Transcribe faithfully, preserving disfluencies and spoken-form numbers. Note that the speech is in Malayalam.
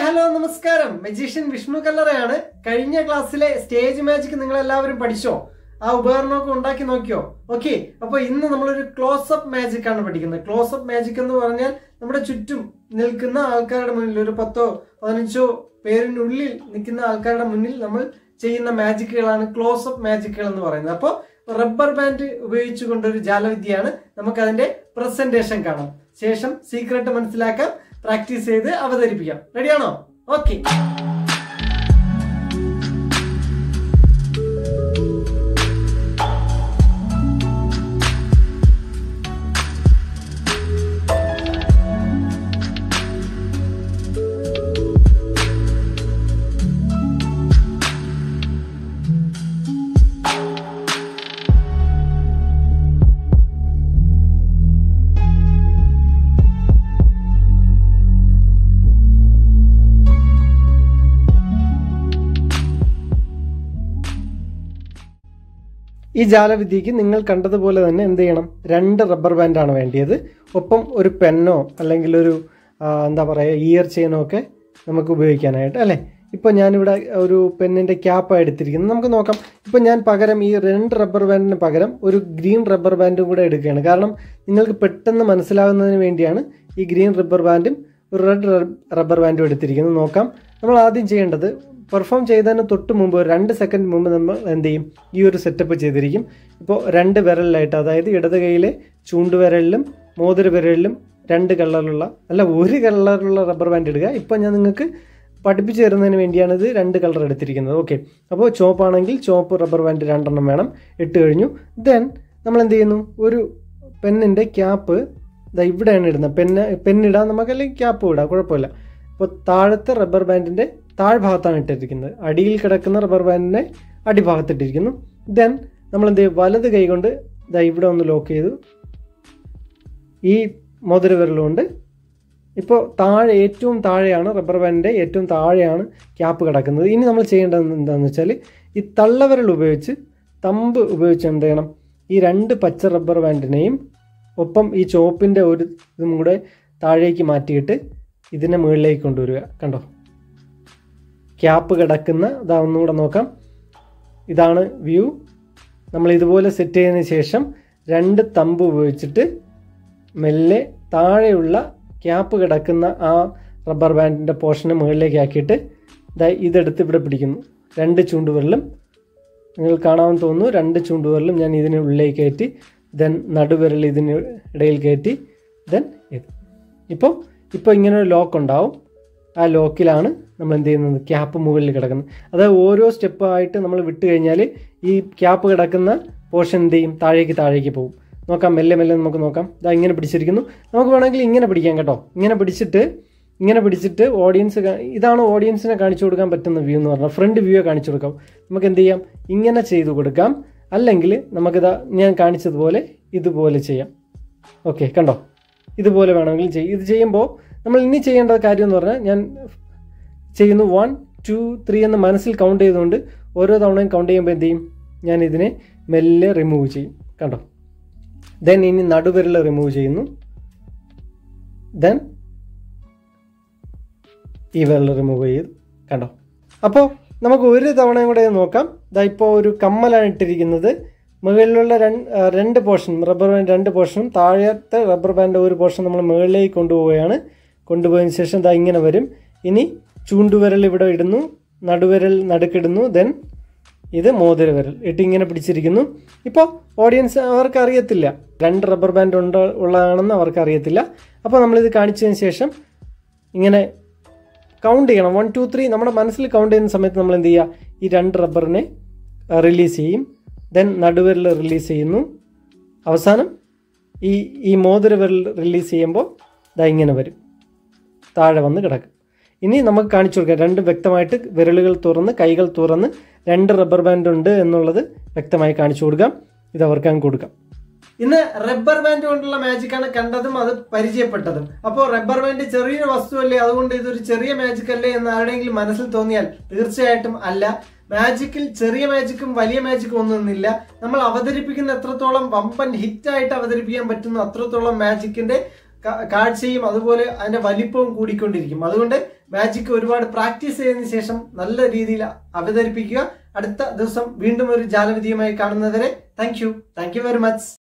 ഹായ് ഹലോ നമസ്കാരം. മജീഷ്യൻ വിഷ്ണു കല്ലറയാണ്. കഴിഞ്ഞ ക്ലാസ്സിലെ സ്റ്റേജ് മാജിക് നിങ്ങൾ എല്ലാവരും പഠിച്ചോ? ആ ഉപകരണമൊക്കെ ഉണ്ടാക്കി നോക്കിയോ? ഓക്കെ, അപ്പൊ ഇന്ന് നമ്മളൊരു ക്ലോസപ്പ് മാജിക് ആണ് പഠിക്കുന്നത്. ക്ലോസപ്പ് മാജിക് എന്ന് പറഞ്ഞാൽ നമ്മുടെ ചുറ്റും നിൽക്കുന്ന ആൾക്കാരുടെ മുന്നിൽ, ഒരു പത്തോ പതിനഞ്ചോ പേരിനുള്ളിൽ നിൽക്കുന്ന ആൾക്കാരുടെ മുന്നിൽ നമ്മൾ ചെയ്യുന്ന മാജിക്കുകളാണ് ക്ലോസപ്പ് മാജിക്കുകൾ എന്ന് പറയുന്നത്. അപ്പോൾ റബ്ബർ ബാൻഡ് ഉപയോഗിച്ചുകൊണ്ടൊരു ജാലവിദ്യയാണ്. നമുക്ക് അതിന്റെ പ്രസന്റേഷൻ കാണാം, ശേഷം സീക്രട്ട് മനസ്സിലാക്കാം, പ്രാക്ടീസ് ചെയ്ത് അവതരിപ്പിക്കാം. റെഡിയാണോ? ഓക്കെ. ഈ ജാലവിദ്യക്ക് നിങ്ങൾ കണ്ടതുപോലെ തന്നെ എന്ത് ചെയ്യണം? രണ്ട് റബ്ബർ ബാൻഡാണ് വേണ്ടിയത്. ഒപ്പം ഒരു പെന്നോ അല്ലെങ്കിൽ ഒരു എന്താ പറയുക ഇയർ ചെയിനോ ഒക്കെ നമുക്ക് ഉപയോഗിക്കാനായിട്ട്, അല്ലേ? ഇപ്പോൾ ഞാനിവിടെ ഒരു പെന്നിൻ്റെ ക്യാപ്പ് എടുത്തിരിക്കുന്നത്. നമുക്ക് നോക്കാം. ഇപ്പോൾ ഞാൻ പകരം ഈ രണ്ട് റബ്ബർ ബാൻഡിന് പകരം ഒരു ഗ്രീൻ റബ്ബർ ബാൻഡും കൂടെ എടുക്കുകയാണ്. കാരണം നിങ്ങൾക്ക് പെട്ടെന്ന് മനസ്സിലാകുന്നതിന് വേണ്ടിയാണ് ഈ ഗ്രീൻ റബ്ബർ ബാൻഡും ഒരു റെഡ് റബ്ബർ ബാൻഡും എടുത്തിരിക്കുന്നത്. നോക്കാം. നമ്മൾ ആദ്യം ചെയ്യേണ്ടത്, പെർഫോം ചെയ്തതിന് തൊട്ട് മുമ്പ് ഒരു രണ്ട് സെക്കൻഡ് മുമ്പ് നമ്മൾ എന്ത് ചെയ്യും? ഈ ഒരു സെറ്റപ്പ് ചെയ്തിരിക്കും. ഇപ്പോൾ രണ്ട് വിരലിലായിട്ട്, അതായത് ഇടത് കൈയിലെ ചൂണ്ടുവിരലിലും മോതിര വിരലിലും രണ്ട് കളറിലുള്ള അല്ല ഒരു കളറിലുള്ള റബ്ബർ ബാൻഡ് ഇടുക. ഇപ്പോൾ ഞാൻ നിങ്ങൾക്ക് പഠിപ്പിച്ചു തരുന്നതിന് വേണ്ടിയാണ് ഇത് രണ്ട് കളർ എടുത്തിരിക്കുന്നത്. ഓക്കെ, അപ്പോൾ ചുവപ്പാണെങ്കിൽ ചുവപ്പ് റബ്ബർ ബാൻഡ് രണ്ടെണ്ണം വേണം. ഇട്ട് കഴിഞ്ഞു. ദെൻ നമ്മൾ എന്ത് ചെയ്യുന്നു? ഒരു പെന്നിൻ്റെ ക്യാപ്പ് ഇതാ ഇവിടെയാണ് ഇടുന്നത്. പെന്ന് പെന്നിടാം നമുക്ക്, അല്ലെങ്കിൽ ക്യാപ്പ് ഇടാം, കുഴപ്പമില്ല. അപ്പോൾ താഴത്തെ റബ്ബർ ബാൻഡിൻ്റെ താഴ്ഭാഗത്താണ് ഇട്ടിരിക്കുന്നത്. അടിയിൽ കിടക്കുന്ന റബ്ബർ ബാൻഡിനെ അടിഭാഗത്തിട്ടിരിക്കുന്നു. ദെൻ നമ്മൾ എന്ത് ചെയ്യും? വലത് കൈ കൊണ്ട് ഇതാ ഇവിടെ ഒന്ന് ലോക്ക് ചെയ്തു. ഈ മോതിര വിരലുകൊണ്ട് ഇപ്പോൾ താഴെ, ഏറ്റവും താഴെയാണ് റബ്ബർ ബാൻഡിൻ്റെ ഏറ്റവും താഴെയാണ് ക്യാപ്പ് കിടക്കുന്നത്. ഇനി നമ്മൾ ചെയ്യേണ്ടത് എന്താണെന്ന് വെച്ചാൽ, ഈ തള്ളവിരൽ ഉപയോഗിച്ച്, തമ്പ് ഉപയോഗിച്ച് എന്ത് ചെയ്യണം? ഈ രണ്ട് പച്ച റബ്ബർ ബാൻഡിനെയും ഒപ്പം ഈ ചുവപ്പിൻ്റെ ഒരു ഇതും കൂടെ താഴേക്ക് മാറ്റിയിട്ട് ഇതിനെ മുകളിലേക്ക് കൊണ്ടുവരിക. കണ്ടോ? ക്യാപ്പ് കിടക്കുന്ന ഇതാ ഒന്നുകൂടെ നോക്കാം. ഇതാണ് വ്യൂ. നമ്മൾ ഇതുപോലെ സെറ്റ് ചെയ്തതിന് ശേഷം രണ്ട് തമ്പ് ഉപയോഗിച്ചിട്ട് മെല്ലെ താഴെയുള്ള ക്യാപ്പ് കിടക്കുന്ന ആ റബ്ബർ ബാൻഡിൻ്റെ പോർഷനെ മുകളിലേക്ക് ആക്കിയിട്ട് ഇതാ ഇതെടുത്ത് ഇവിടെ പിടിക്കുന്നു. രണ്ട് ചൂണ്ടുവിരലും നിങ്ങൾ കാണാമെന്ന് തോന്നുന്നു. രണ്ട് ചൂണ്ടുവിരലും ഞാൻ ഇതിന് ഉള്ളിലേക്ക് കയറ്റി, ദെൻ നടുവിരൽ ഇതിന് ഇടയിൽ കയറ്റി, ദെൻ ഇത്. ഇപ്പോൾ ഇപ്പോൾ ഇങ്ങനെ ഒരു ലോക്ക് ഉണ്ടാവും. ആ ലോക്കിലാണ് നമ്മൾ എന്ത് ചെയ്യുന്നത്? ക്യാപ്പ് മുകളിൽ കിടക്കുന്നത്. അതായത് ഓരോ സ്റ്റെപ്പായിട്ട് നമ്മൾ വിട്ട് കഴിഞ്ഞാൽ ഈ ക്യാപ്പ് കിടക്കുന്ന പോർഷൻ എന്ത് ചെയ്യും? താഴേക്ക് താഴേക്ക് പോകും. നോക്കാം, മെല്ലെ മെല്ലെ നമുക്ക് നോക്കാം. ഇതാ ഇങ്ങനെ പിടിച്ചിരിക്കുന്നു. നമുക്ക് വേണമെങ്കിൽ ഇങ്ങനെ പിടിക്കാം കേട്ടോ. ഇങ്ങനെ പിടിച്ചിട്ട് ഇങ്ങനെ പിടിച്ചിട്ട് ഓഡിയൻസ്, ഇതാണ് ഓഡിയൻസിനെ കാണിച്ചു കൊടുക്കാൻ പറ്റുന്ന വ്യൂ എന്ന് പറഞ്ഞാൽ, ഫ്രണ്ട് വ്യൂ കാണിച്ചു കൊടുക്കാം. നമുക്ക് എന്ത് ചെയ്യാം? ഇങ്ങനെ ചെയ്തു കൊടുക്കാം. അല്ലെങ്കിൽ നമുക്കിതാ ഞാൻ കാണിച്ചതുപോലെ ഇതുപോലെ ചെയ്യാം. ഓക്കെ, കണ്ടോ? ഇതുപോലെ വേണമെങ്കിൽ ചെയ്യും. ഇത് ചെയ്യുമ്പോൾ നമ്മൾ ഇനി ചെയ്യേണ്ട കാര്യം എന്ന് പറഞ്ഞാൽ, ഞാൻ ചെയ്യുന്നു വൺ ടു ത്രീ എന്ന് മനസ്സിൽ കൗണ്ട് ചെയ്തുകൊണ്ട് ഓരോ തവണയും കൗണ്ട് ചെയ്യുമ്പോൾ എന്ത് ചെയ്യും? ഞാൻ ഇതിനെ മെല്ലെ റിമൂവ് ചെയ്യും. കണ്ടോ? ദെൻ ഇനി നടുവിരൽ റിമൂവ് ചെയ്യുന്നു. ദെൻ ഈ വിരൽ റിമൂവ് ചെയ്തു. കണ്ടോ? അപ്പോൾ നമുക്ക് ഒരു തവണയും കൂടെ നോക്കാം. ഇതാ ഇപ്പോൾ ഒരു കമ്മലാണ് ഇട്ടിരിക്കുന്നത്. മുകളിലുള്ള രണ്ട് രണ്ട് പോർഷൻ റബ്ബർ ബാൻഡ്, രണ്ട് പോർഷനും താഴത്തെ റബ്ബർ ബാൻഡ് ഒരു പോർഷൻ നമ്മൾ മുകളിലേക്ക് കൊണ്ടുപോവുകയാണ്. കൊണ്ടുപോയതിന് ശേഷം ഇതാ ഇങ്ങനെ വരും. ഇനി ചൂണ്ടുവിരൽ ഇവിടെ ഇടുന്നു, നടുവിരൽ നടുക്കിടുന്നു, ദെൻ ഇത് മോതിര വിരൽ ഇട്ട് ഇങ്ങനെ പിടിച്ചിരിക്കുന്നു. ഇപ്പോൾ ഓഡിയൻസ് അവർക്ക് അറിയത്തില്ല രണ്ട് റബ്ബർ ബാൻഡ് ഉണ്ട് ഉള്ളതാണെന്ന് അവർക്ക് അറിയത്തില്ല. അപ്പോൾ നമ്മളിത് കാണിച്ചതിന് ശേഷം ഇങ്ങനെ കൗണ്ട് ചെയ്യണം. വൺ ടു ത്രീ നമ്മുടെ മനസ്സിൽ കൗണ്ട് ചെയ്യുന്ന സമയത്ത് നമ്മൾ എന്ത് ചെയ്യുക? ഈ രണ്ട് റബ്ബറിനെ റിലീസ് ചെയ്യും. ദെൻ നടുവിരൽ റിലീസ് ചെയ്യുന്നു. അവസാനം ഈ ഈ മോതിര വിരൽ റിലീസ് ചെയ്യുമ്പോൾ ഇതാ ഇങ്ങനെ വരും, താഴെ വന്ന് കിടക്കും. ഇനി നമുക്ക് കാണിച്ചു കൊടുക്കാം. രണ്ട് വ്യക്തമായിട്ട് വിരലുകൾ തുറന്ന് കൈകൾ തുറന്ന് രണ്ട് റബ്ബർ ബാൻഡ് ഉണ്ട് എന്നുള്ളത് വ്യക്തമായി കാണിച്ചു കൊടുക്കാം. ഇത് അവർക്ക് അങ്ങ് കൊടുക്കാം. ഇന്ന് റബ്ബർ ബാൻഡ് കൊണ്ടുള്ള മാജിക്കാണ് കണ്ടതും അത് പരിചയപ്പെട്ടതും. അപ്പോൾ റബ്ബർ ബാൻഡ് ചെറിയൊരു വസ്തുവല്ലേ, അതുകൊണ്ട് ഇതൊരു ചെറിയ മാജിക് അല്ലേ എന്ന് ആരുടെയെങ്കിലും മനസ്സിൽ തോന്നിയാൽ തീർച്ചയായിട്ടും അല്ല. മാജിക്കിൽ ചെറിയ മാജിക്കും വലിയ മാജിക്കും ഒന്നുമില്ല. നമ്മൾ അവതരിപ്പിക്കുന്ന എത്രത്തോളം വമ്പൻ ഹിറ്റായിട്ട് അവതരിപ്പിക്കാൻ പറ്റുന്ന അത്രത്തോളം മാജിക്കിന്റെ കാഴ്ചയും അതുപോലെ അതിന്റെ വലിപ്പവും കൂടിക്കൊണ്ടിരിക്കും. അതുകൊണ്ട് മാജിക് ഒരുപാട് പ്രാക്ടീസ് ചെയ്തതിനു ശേഷം നല്ല രീതിയിൽ അവതരിപ്പിക്കുക. അടുത്ത ദിവസം വീണ്ടും ഒരു ജാലവിദ്യയുമായി കാണുന്നവരെ thank you thank you very much.